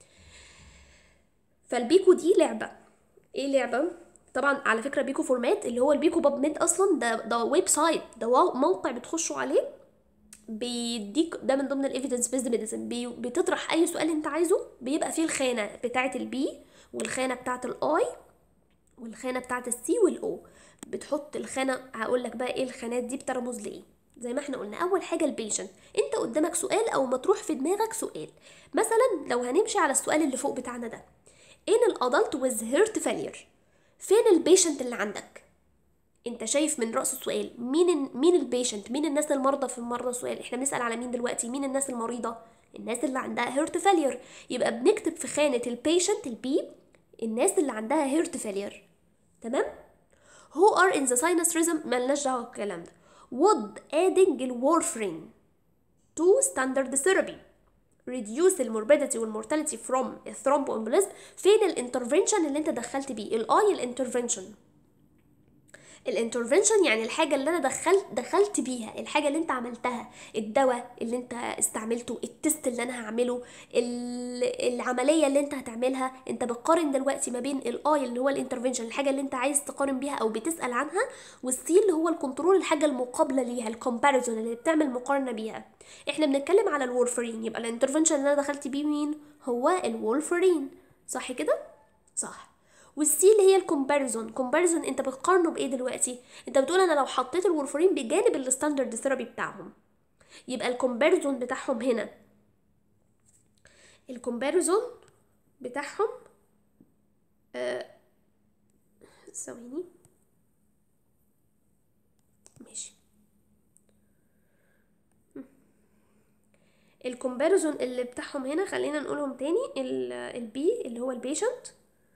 فالبيكو دي لعبه، ايه لعبه؟ طبعا على فكره بيكو فورمات اللي هو البيكو باب ميد اصلا ده ده ويب سايت، ده موقع بتخشوا عليه بيديك، ده من ضمن الايفيدنس بيزد ميديسن، بتطرح اي سؤال انت عايزه، بيبقى فيه الخانه بتاعه البي والخانه بتاعه الاي والخانه بتاعه السي والاو، بتحط الخانه. هقول لك بقى ايه الخانات دي بترمز لايه. زي ما احنا قلنا، اول حاجه البيشنت. انت قدامك سؤال او مطروح في دماغك سؤال، مثلا لو هنمشي على السؤال اللي فوق بتاعنا ده، ان الادلت with heart failure، فين البيشنت اللي عندك؟ انت شايف من رأس السؤال مين ال مين البيشنت، مين الناس المرضى في مرة السؤال؟ احنا بنسأل على مين دلوقتي؟ مين الناس المريضة؟ الناس اللي عندها هيرت فيلير. يبقى بنكتب في خانة البيشنت البي الناس اللي عندها هيرت فيلير. تمام؟ who are in the sinus rhythm، مالناش دعوة بالكلام ده. would adding الورفرين to standard therapy reduce الموربيديتي والمورتاليتي from الثرومبوامبوليزم؟ فين الانترفنشن اللي انت دخلت بيه؟ الاي الانترفنشن. الانترفنشن يعني الحاجه اللي انا دخلت دخلت بيها، الحاجه اللي انت عملتها، الدواء اللي انت استعملته، التست اللي انا هعمله، العمليه اللي انت هتعملها. انت بتقارن دلوقتي ما بين الاي اللي هو الانترفنشن، الحاجه اللي انت عايز تقارن بيها او بتسال عنها، والسي اللي هو الكنترول، الحاجه المقابله ليها، الكومباريزون اللي بتعمل مقارنه بيها. احنا بنتكلم على الورفرين، يبقى الانترفنشن اللي انا دخلت بيه مين؟ هو الورفرين، صح كده؟ صح. والسي اللي هي الكومباريزون. كومباريزون انت بتقارنه بايه دلوقتي؟ انت بتقول انا لو حطيت الورفرين بجانب الستاندرد ثيرابي بتاعهم، يبقى الكومباريزون بتاعهم هنا، الكومباريزون بتاعهم آه ثواني ماشي. الكومباريزون اللي بتاعهم هنا خلينا نقولهم تاني، البي اللي هو البيشنت،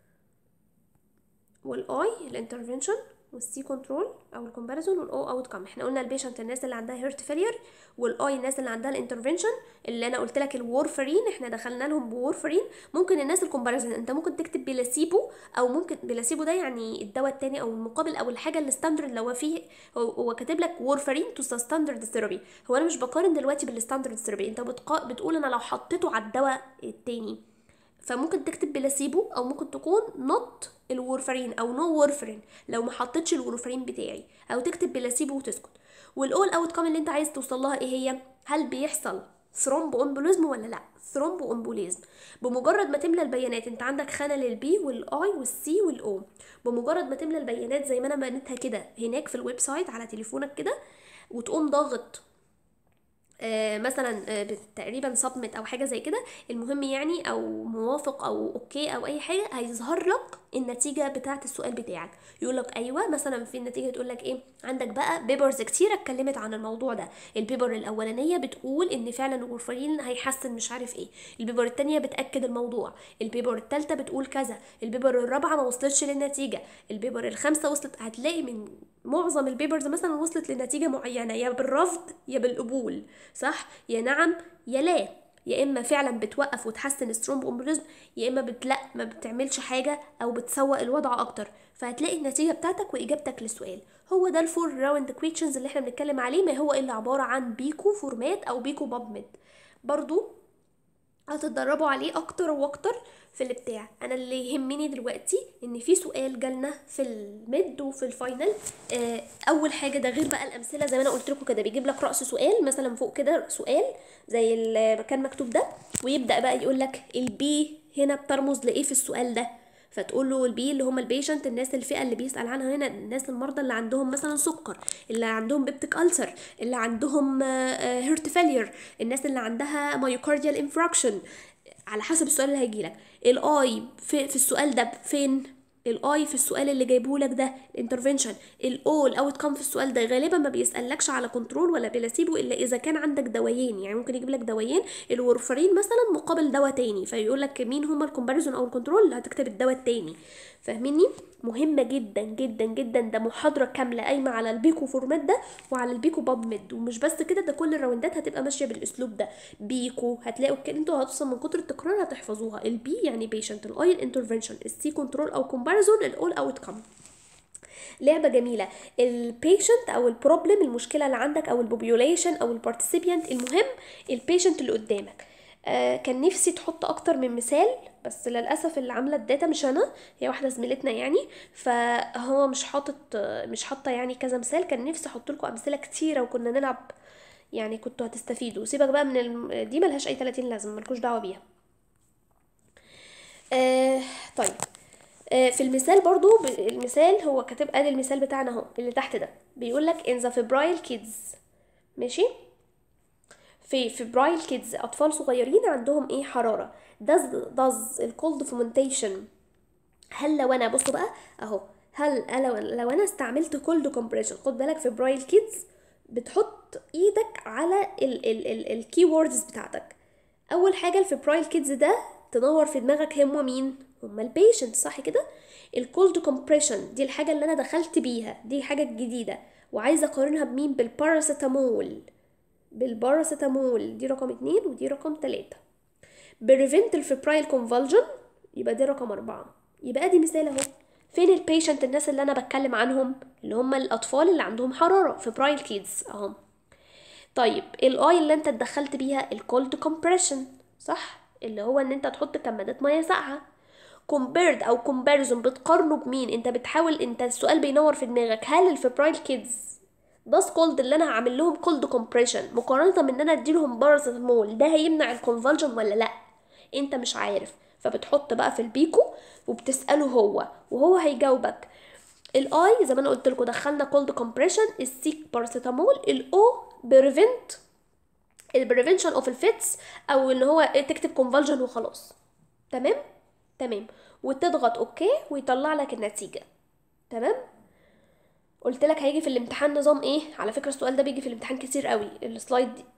والاي الانترفنشن، والسي كنترول او الكومباريزون، والاو اوت كام. احنا قلنا البيشنت الناس اللي عندها هيرت فيلير، والاي الناس اللي عندها الانترفنشن اللي انا قلت لك الورفرين احنا دخلنا لهم بورفرين. ممكن الناس الكومباريزون انت ممكن تكتب بلاسيبو، او ممكن بلاسيبو ده يعني الدواء التاني او المقابل او الحاجه اللي ستاندرد. لو فيه هو, هو كاتب لك وورفرين تو ستاندرد ثيرابي، هو انا مش بقارن دلوقتي بالستاندرد ثيرابي، انت بتقا... بتقول انا لو حطيته على الدواء التاني، فممكن تكتب بلاسيبو، او ممكن تكون نوت الورفرين او نو وورفرين لو ما حطيتش الورفرين بتاعي، او تكتب بلاسيبو وتسكت. والاول اوت كام اللي انت عايز توصل لها ايه هي؟ هل بيحصل ثرومبو امبوليزم ولا لا؟ ثرومبو امبوليزم. بمجرد ما تملى البيانات، انت عندك خانه للبي والاي والسي والاو، بمجرد ما تملى البيانات زي ما انا بنيتها كده هناك في الويب سايت على تليفونك كده، وتقوم ضاغط آه مثلا آه تقريبا سبمت او حاجه زي كده، المهم يعني، او موافق او اوكي او اي حاجه، هيظهر لك النتيجه بتاعه السؤال بتاعك. يقول لك ايوه مثلا في النتيجه تقول لك ايه، عندك بقى بيبرز كتير اتكلمت عن الموضوع ده. البيبر الاولانيه بتقول ان فعلا الورفرين هيحسن مش عارف ايه، البيبر الثانيه بتاكد الموضوع، البيبر الثالثه بتقول كذا، البيبر الرابعه ما وصلتش للنتيجه، البيبر الخامسه وصلت. هتلاقي من معظم البيبرز مثلا وصلت لنتيجه معينه، يا بالرفض يا بالقبول، صح؟ يا نعم يا لا، يا اما فعلا بتوقف وتحسن الثرومبو امبوليزم، يا اما بت... لا ما بتعملش حاجه او بتسوق الوضع اكتر. فهتلاقي النتيجه بتاعتك واجابتك للسؤال. هو ده الفور راوند كويشنز اللي احنا بنتكلم عليه، ما هو الا عباره عن بيكو فورمات او بيكو بابمد. برضو هتتدربوا عليه اكتر واكتر في البتاع. انا اللي يهمني دلوقتي ان في سؤال جالنا في الميد وفي الفاينل. آه اول حاجه ده غير بقى الامثله زي ما انا قلت لكم كده، بيجيب لك راس سؤال مثلا فوق كده سؤال زي اللي كان مكتوب ده، ويبدا بقى يقول لك البي هنا بترمز لايه في السؤال ده، فتقول له البي اللي هم البيشنت، الناس الفئه اللي بيسال عنها هنا، الناس المرضى اللي عندهم مثلا سكر، اللي عندهم بيبتيك ألسر، اللي عندهم هيرت فيلير، الناس اللي عندها مايوكارديال انفراكشن، على حسب السؤال اللي هيجي لك. الاي في, في السؤال ده فين؟ الاي في السؤال اللي جايبه لك ده الانترفنشن. الاو الاوت كام في السؤال ده غالبا ما بيسالكش على كنترول ولا بلاسيبو الا اذا كان عندك دوايين، يعني ممكن يجيب لك دوايين الورفرين مثلا مقابل دواء تاني، فيقول لك مين هما الكومباريزون او الكنترول، اللي هتكتب الدواء التاني. فاهميني؟ مهمه جدا جدا جدا، ده محاضره كامله قايمه على البيكو فورمات ده وعلى البيكو بابمد. ومش بس كده، ده كل الراوندات هتبقى ماشيه بالاسلوب ده. بيكو هتلاقوا انتوا هتصل من كتر التكرار هتحفظوها. البي يعني بيشنت، الاي الانترفنشن، السي كنترول او كومباريزون، الاول اوت كام. لعبه جميله. البيشنت او البروبلم، المشكله اللي عندك، او البوبيوليشن او البارتيسيبيانت، المهم البيشنت اللي قدامك. آه كان نفسي تحط اكتر من مثال، بس للاسف اللي عامله الداتا مش انا، هي واحده زميلتنا يعني، فهو مش حاطط مش حاطه يعني كذا مثال. كان نفسي احط لكم امثله كتيره وكنا نلعب، يعني كنتوا هتستفيدوا. سيبك بقى من الم... دي ملهاش اي ثلاثين لازمه، ملكوش دعوه بيها. آه طيب، آه في المثال برضو، المثال هو كاتب ادي المثال بتاعنا اهو اللي تحت ده، بيقول لك in the febrile kids ماشي. في فبرايل كيدز اطفال صغيرين عندهم ايه؟ حراره. does does الكولد فومنتيشن، هل لو انا بصوا بقى اهو، هل لو لو انا استعملت كولد كومبريشن، خد بالك فبرايل كيدز بتحط ايدك على ال ال ال الكي ووردز بتاعتك. اول حاجه الفبرايل كيدز ده تنور في دماغك هم مين؟ هم البيشنت، صح كده؟ الكولد كومبريشن دي الحاجه اللي انا دخلت بيها، دي حاجه جديده وعايزه اقارنها بمين؟ بالباراسيتامول. بالباراسيتامول دي رقم اتنين ودي رقم تلاتة. بريفنت الفبرايل كونفالجن يبقى دي رقم أربعة. يبقى دي مثال اهو. فين البيشنت؟ الناس اللي انا بتكلم عنهم اللي هم الاطفال اللي عندهم حراره، فبرايل كيدز اهو. طيب الاي اللي انت اتدخلت بيها الكولد كومبريشن، صح؟ اللي هو ان انت تحط كمادات ميه ساقعه. كومبيرد او كومباريزون بتقارنه بمين؟ انت بتحاول، انت السؤال بينور في دماغك، هل الفبرايل كيدز ده كولد اللي انا هعمل لهم كولد كومبريشن مقارنه من ان انا اديلهم باراسيتامول ده هيمنع الكونفالجن ولا لا؟ انت مش عارف، فبتحط بقى في البيكو وبتساله هو وهو هيجاوبك. الاي زي ما انا قلت لكم دخلنا كولد كومبريشن، السي باراسيتامول، الاو بريفنت البريفنشن اوف الفيتس او ان هو تكتب كونفالجن وخلاص. تمام تمام. وتضغط اوكي ويطلع لك النتيجه. تمام. قلت لك هيجي في الامتحان نظام ايه؟ على فكره السؤال ده بيجي في الامتحان كتير قوي. السلايد دي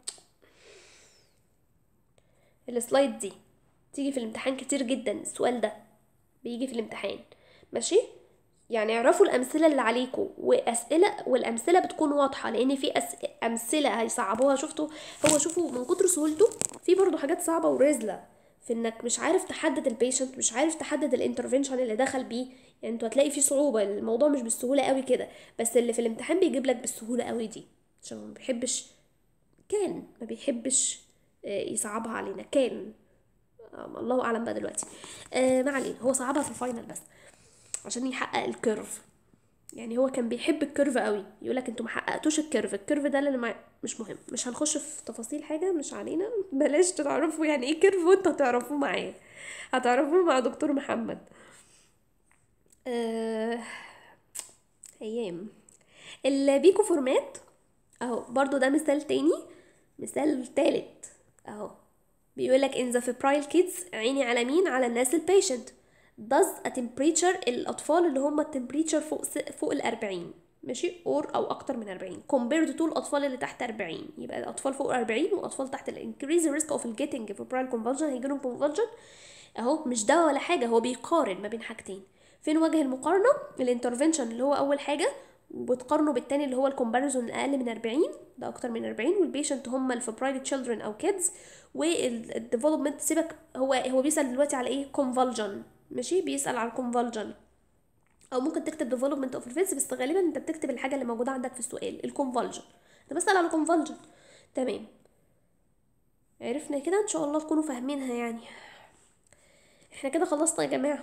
السلايد دي تيجي في الامتحان كتير جدا. السؤال ده بيجي في الامتحان، ماشي؟ يعني اعرفوا الامثله اللي عليكم واسئله، والامثله بتكون واضحه لان في أس... امثله هيصعبوها. شفتوا؟ هو شوفوا من كتر سهولته في برضو حاجات صعبه ورزله في انك مش عارف تحدد البيشنت، مش عارف تحدد الانترفنشن اللي دخل بيه. يعني انتوا هتلاقي فيه صعوبه، الموضوع مش بالسهوله قوي كده، بس اللي في الامتحان بيجيب لك بالسهوله قوي دي عشان ما بيحبش، كان ما بيحبش آه، يصعبها علينا. كان آه، الله اعلم بقى دلوقتي. آه ما علينا، هو صعبها في الفاينل بس عشان يحقق الكيرف. يعني هو كان بيحب الكيرف قوي، يقولك انتوا ما حققتوش الكيرف. الكيرف ده اللي ما مش مهم، مش هنخش في تفاصيل حاجه مش علينا. بلاش تعرفوا يعني ايه كيرف وانتوا هتعرفوه معايا، هتعرفوه مع دكتور محمد. آه... ايام البيكو فورمات اهو، برضو ده مثال تاني، مثال تالت اهو. بيقولك in the febrile kids، عيني على مين؟ على الناس البيشنت. does a temperature الأطفال اللي هم التمبريتشر فوق س... فوق الأربعين، ماشي؟ or أو أكتر من أربعين compared to الأطفال اللي تحت أربعين. يبقى الأطفال فوق أربعين وأطفال تحت ال increase the risk of getting febrile convulsion، هيجيلهم convulsion أهو. مش ده ولا حاجة، هو بيقارن ما بين حاجتين. فين وجه المقارنة؟ الانترفنشن اللي هو أول حاجة، وبتقارنه بالتاني اللي هو الكومباريزون اقل من أربعين، ده اكتر من أربعين، والبيشنت هم الفبرايل تشيلدرن او كيدز. والديفلوبمنت سيبك، هو هو بيسال دلوقتي على ايه؟ كونفالجن، ماشي؟ بيسال على الكونفالجن، او ممكن تكتب ديفلوبمنت اوف الفيتس بس غالبا انت بتكتب الحاجه اللي موجوده عندك في السؤال، الكونفالجن. انا بسال على الكونفالجن. تمام. عرفنا كده، ان شاء الله تكونوا فاهمينها يعني. احنا كده خلصنا يا جماعه.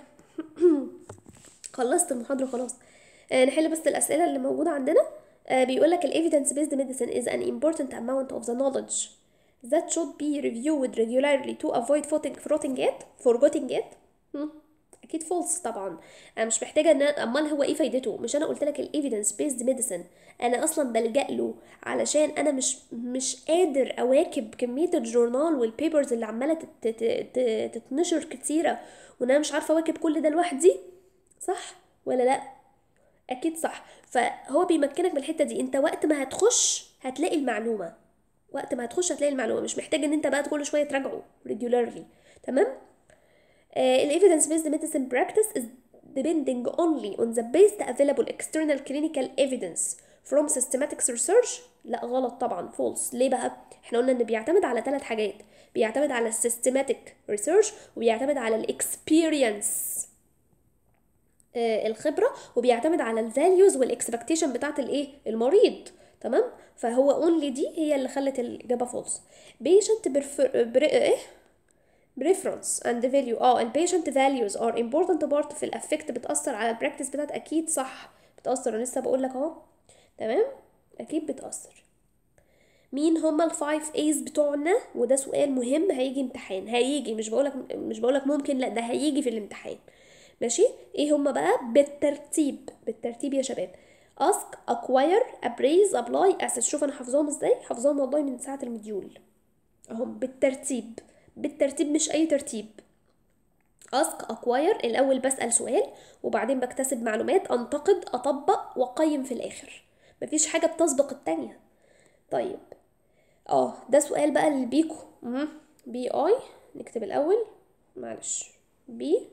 خلصت المحاضرة خلاص. آه نحل بس الأسئلة اللي موجودة عندنا. آه بيقول لك ال evidence based medicine is an important amount of the knowledge that should be reviewed regularly to avoid forgetting it forgetting it هم؟ أكيد false طبعا. أنا مش محتاجة إن أمال هو إيه فايدته؟ مش أنا قلت لك ال evidence based medicine أنا أصلا بلجأ له علشان أنا مش مش قادر أواكب كمية الجورنال والبيبرز اللي عمالة تتنشر كتيرة، وأنا مش عارفة أواكب كل ده لوحدي، صح ولا لا؟ اكيد صح. فهو بيمكنك من الحته دي، انت وقت ما هتخش هتلاقي المعلومه، وقت ما هتخش هتلاقي المعلومه، مش محتاج ان انت بقى كل شويه تراجعه regularly. تمام. ال evidence based medicine practice is depending only on the best available external clinical evidence from systematic research. لا غلط طبعا، false. ليه بقى؟ احنا قلنا ان بيعتمد على ثلاث حاجات، بيعتمد على systematic research، وبيعتمد على الاكسبيرينس الخبره، وبيعتمد على الفاليوز والاكسبكتيشن بتاعت الايه؟ المريض. تمام. فهو اونلي دي هي اللي خلت الاجابه فولس. بيشنت بر... ايه preference and value. اه البيشنت values are important part في الافكت، بتاثر على البراكتس بتاعت. اكيد صح بتاثر، انا لسه بقول لك اهو. تمام، اكيد بتاثر. مين هما الفايف ايز بتوعنا؟ وده سؤال مهم هيجي امتحان، هيجي، مش بقولك مش بقولك ممكن، لا ده هيجي في الامتحان. ماشي؟ ايه هما بقى؟ بالترتيب، بالترتيب يا شباب. ask acquire appraise apply assess. شوف انا حافظاهم ازاي، حافظاهم والله من ساعه المديول اهم بالترتيب، بالترتيب مش اي ترتيب. ask acquire الاول بسأل سؤال وبعدين بكتسب معلومات، انتقد، اطبق، واقيم في الاخر. مفيش حاجه بتسبق التانية. طيب اه ده سؤال بقى للبيكو. مهم. بي اي نكتب الاول، معلش، بي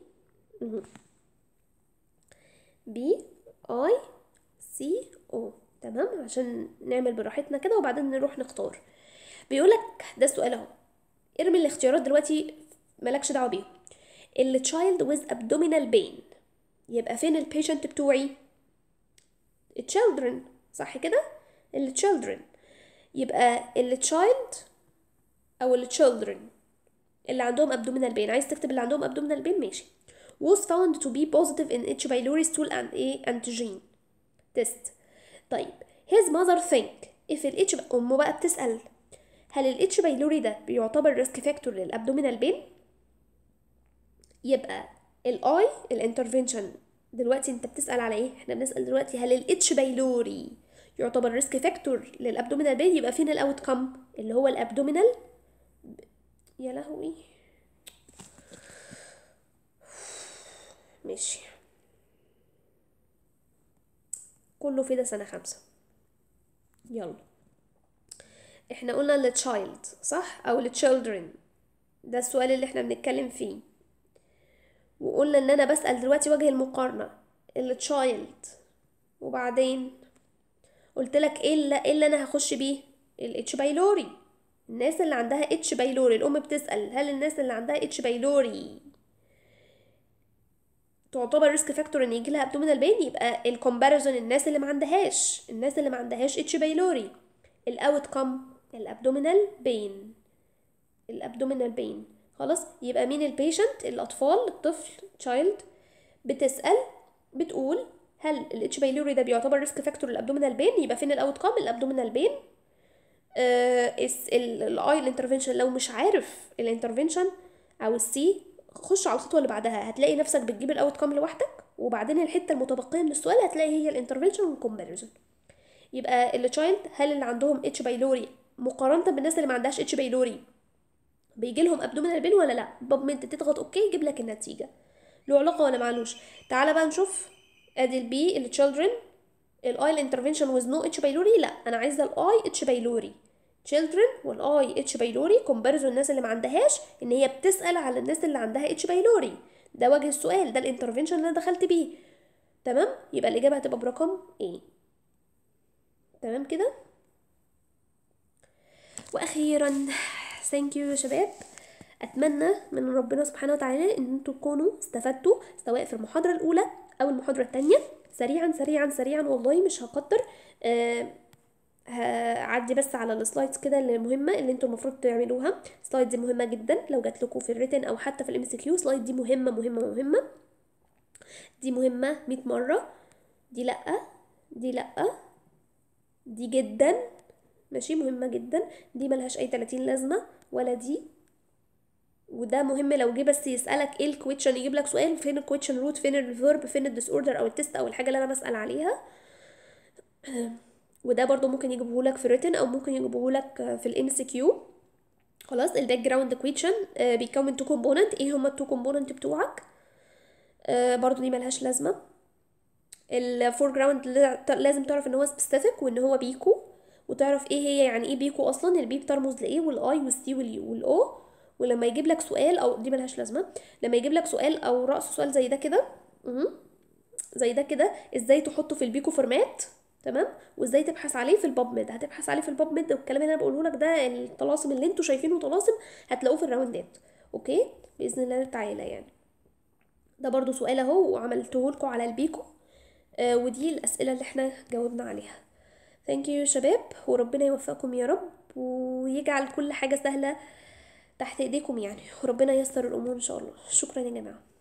بي اي سي او، تمام، عشان نعمل براحتنا كده وبعدين نروح نختار. بيقولك ده السؤال اهو، ارمي الاختيارات دلوقتي مالكش دعوه بيهم. اللي child with abdominal pain يبقى فين البيشنت بتوعي؟ children، صح كده؟ اللي children، يبقى اللي child او اللي children اللي عندهم abdominal pain. عايز تكتب اللي عندهم abdominal pain ماشي. was found to be positive in H. pylori stool and A antigen test. طيب his mother think if ال H أمه بقى بتسأل هل ال H. pylori ده بيعتبر risk factor للابدومينال بين؟ يبقى ال I الانترفنشن دلوقتي انت بتسأل على ايه؟ احنا بنسأل دلوقتي هل ال H. pylori يعتبر ريسك فاكتور للابدومينال بين، يبقى فين الاوت كم اللي هو الابدومينال. يا لهوي ماشي، كله في ده سنة خمسة. يلا احنا قلنا ال child صح او ال children، ده السؤال اللي احنا بنتكلم فيه، وقلنا ان انا بسأل دلوقتي وجه المقارنة ال child، وبعدين قلت لك ايه اللي, إيه اللي انا هخش بيه؟ ال H. pylori. الناس اللي عندها H. pylori، الام بتسأل هل الناس اللي عندها H. pylori تعتبر ريسك فاكتور ان يجي لها ابدومينال بين؟ يبقى الكومباريزون الناس اللي ما عندهاش، الناس اللي ما عندهاش اتش بايلوري، الاوت كم الابدومينال بين، الابدومينال بين. خلاص يبقى مين البيشنت؟ الاطفال، الطفل تشايلد بتسال بتقول هل الاتش بايلوري ده بيعتبر ريسك فاكتور للابدومينال بين؟ يبقى فين الاوت كم الابدومينال بين. الاي الانترفنشن لو مش عارف الانترفنشن او السي خش على الخطوه اللي بعدها، هتلاقي نفسك بتجيب الاوت كام لوحدك وبعدين الحته المتبقيه من السؤال هتلاقي هي الانترفنشن والكومباريزون. يبقى اللي تشايلد هل اللي عندهم اتش بايلوري مقارنه بالناس اللي ما عندهاش اتش بايلوري بيجي لهم ابدومينال بين ولا لا؟ باب انت تضغط اوكي يجيب لك النتيجه، له علاقه ولا معلوش. تعالى بقى نشوف. ادي البي اللي children، الاي الانترفنشن ويز نو اتش بايلوري، لا انا عايزه الاي اتش بايلوري. children والاي اتش بايلوري كومباريزون الناس اللي ما عندهاش، ان هي بتسال على الناس اللي عندها اتش بايلوري، ده وجه السؤال، ده الانترفنشن اللي انا دخلت بيه. تمام، يبقى الاجابه هتبقى برقم ايه. تمام كده. واخيرا ثانك يو يا شباب، اتمنى من ربنا سبحانه وتعالى ان انتوا تكونوا استفدتوا سواء في المحاضره الاولى او المحاضره الثانيه. سريعا سريعا سريعا والله مش هكتر، آه هعدي بس على السلايدز كده اللي مهمه اللي انتوا المفروض تعملوها. السلايد دي مهمه جدا لو جات لكم في الريتن او حتى في الام سي كيو، سلايد دي مهمه مهمه مهمه، دي مهمه مية مره، دي لا، دي لا، دي جدا ماشي مهمه جدا، دي ملهاش اي تلاتين لازمه ولا دي. وده مهم لو جه بس يسالك ايه الكويتشن، يجيب لك سؤال فين الكويتشن روت، فين الفيرب، فين الديس اوردر او التست او الحاجه اللي انا بسال عليها. وده برضو ممكن يجيبه لك في الريتن او ممكن يجيبه لك في الام سي كيو. خلاص الباك جراوند كويتشن بيكون من تو كومبوننت، ايه هما التو كومبوننت بتوعك؟ آه برضو دي ملهاش لازمه. الفور جراوند لازم تعرف ان هو سبيسيفيك وان هو بيكو، وتعرف ايه هي يعني ايه بيكو اصلا، البي بترمز لايه والاي والسي والاو. ولما يجيب لك سؤال او دي ملهاش لازمه، لما يجيب لك سؤال او رأس سؤال زي ده كده، زي ده كده، ازاي تحطه في البيكو فورمات، تمام، وازاي تبحث عليه في الباب ميد. هتبحث عليه في الباب ميد، والكلام اللي انا بقوله لك ده الطلاسم اللي انتوا شايفينه طلاسم هتلاقوه في الراوندات، اوكي باذن الله تعالى يعني. ده برضو سؤال اهو وعملته لكم على البيكو، آه ودي الاسئله اللي احنا جاوبنا عليها. ثانك يو يا شباب، وربنا يوفقكم يا رب ويجعل كل حاجه سهله تحت ايديكم يعني، وربنا ييسر الامور ان شاء الله. شكرا يا جماعه.